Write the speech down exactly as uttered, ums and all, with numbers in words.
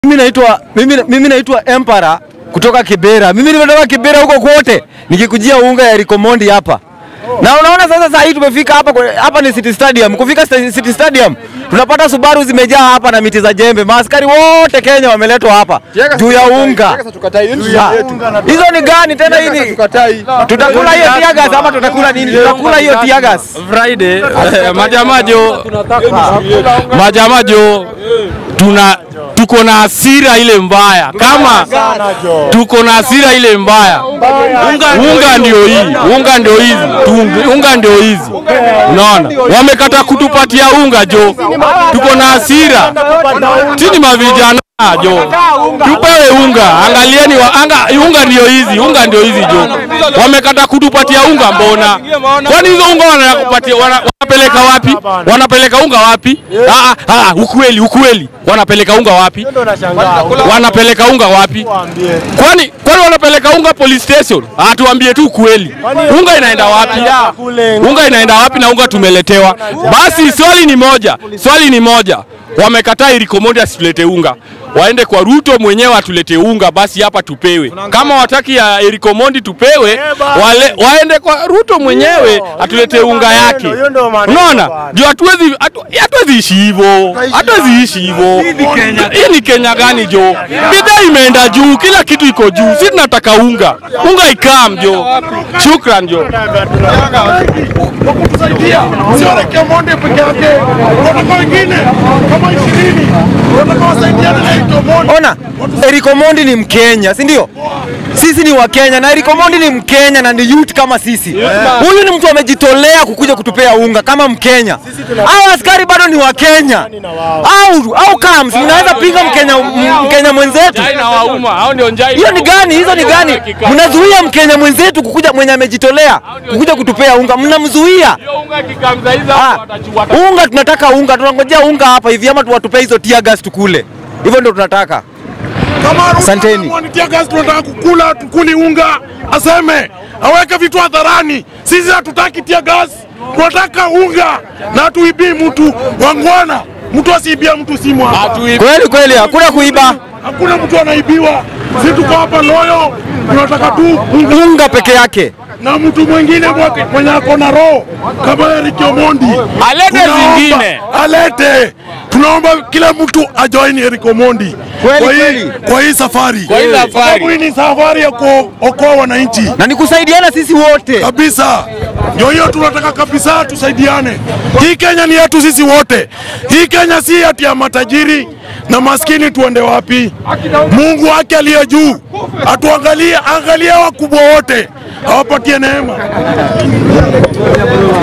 Mimi naitwa mimi mimi naitwa Empara kutoka Kibera. Mimi nimetoka Kibera huko kote nikikujia unga ya Omondi hapa. Na unaona sasa sasa hii tumefika hapa hapa ni City Stadium. Kufika City Stadium tunapata Subaru zimejaa hapa na miti za jembe. Maaskari wote Kenya wameletwa hapa juu ya unga. Hizo ni gani tena hivi? Tutakula hiyo tiagas ama tutakula nini? Tutakula hiyo tiagas Friday. Majamajo Majamajo tuna tuko na hasira ile mbaya. Kama tuko na hasira ile mbaya, unga, unga ndio hii, unga ndio hizi, unga ndio hizi. Unaona? Wamekata kutupatia unga jo. Tuko na hasira. Chini mavijana jo. Tupewe unga. Angalieni wa anga unga ndio hizi, unga ndio hizi jo. Wamekata kutupatia unga mbona? Kwani hizo unga wanakupatia wanapeleka wapi? Wanapeleka unga wapi? Ah ah ukweli ukweli. Wanapeleka unga wapi? Wanapeleka unga wapi? Kwani kwani wanapeleka unga police station? Ah tuambie tu kweli. Unga inaenda wapi? Unga inaenda wapi na unga tumeletewa? Basi swali ni moja. Swali ni moja. Wamekataa Omondi asilete unga. Waende kwa Ruto mwenyewe atulete unga basi hapa tupewe. Kama wataki ya Omondi tupewe, wale waende kwa Ruto mwenyewe atulete unga yake. Unaona? Ndio hatuwezi hatuwezi ishi hivyo. Hatuwezi ishi hivyo. Hii ni Kenya gani jo? Bidhaa imeenda juu, kila kitu iko juu. Sisi tunataka unga. Unga ikam jo. Shukran jo. Wakutusaidia. Sio Omondi peke yake. Wanataka wengine kama ishirini. Wanataka wasaidiane na Omondi. Ona, Omondi ni Mkenya, si ndio? Sisi ni wa Kenya na Omondi ni Mkenya na ni youth kama sisi. Huyu ni mtu amejitolea kukuja kutupea unga kama Mkenya. Hao askari bado ni wa Kenya. Au au kams mnaweza pinga Mkenya Mkenya mwenzetu. Hiyo ni gani? Hizo ni gani? Mnazuia Mkenya mwenzetu kukuja mwenye amejitolea kukuja kutupea unga. Mnamzuia. Unga tunataka unga, tunangojea unga hapa hivi ama tuwatupee hizo tear gas tukule. Hivyo ndio tunataka. Kama asanteni. Tear gas tunataka kukula, tukuli unga, aseme aweke vitu hadharani. Sisi hatutaki tear gas, tunataka unga na tuibii mtu wangwana. Mtu asiibia mtu simu hapa. Kweli kweli hakuna kuiba. Hakuna mtu anaibiwa. Sisi tuko hapa loyo, tunataka tu unga, unga peke yake. Na mtu mwingine mwenye ako na roho kama Omondi alete zingine, alete. Tunaomba kila mtu ajoin Omondi kwa hii kwa hii safari. Kwa hii safari. Hii ni safari ya kuokoa wananchi. Na ni kusaidiana sisi wote. Kabisa. Ndio hiyo tunataka kabisa tusaidiane. Hii Kenya ni yetu sisi wote. Hii Kenya si ati ya matajiri na maskini tuende wapi? Mungu wake aliye juu atuangalie, angalia wakubwa wote. Awapatie neema.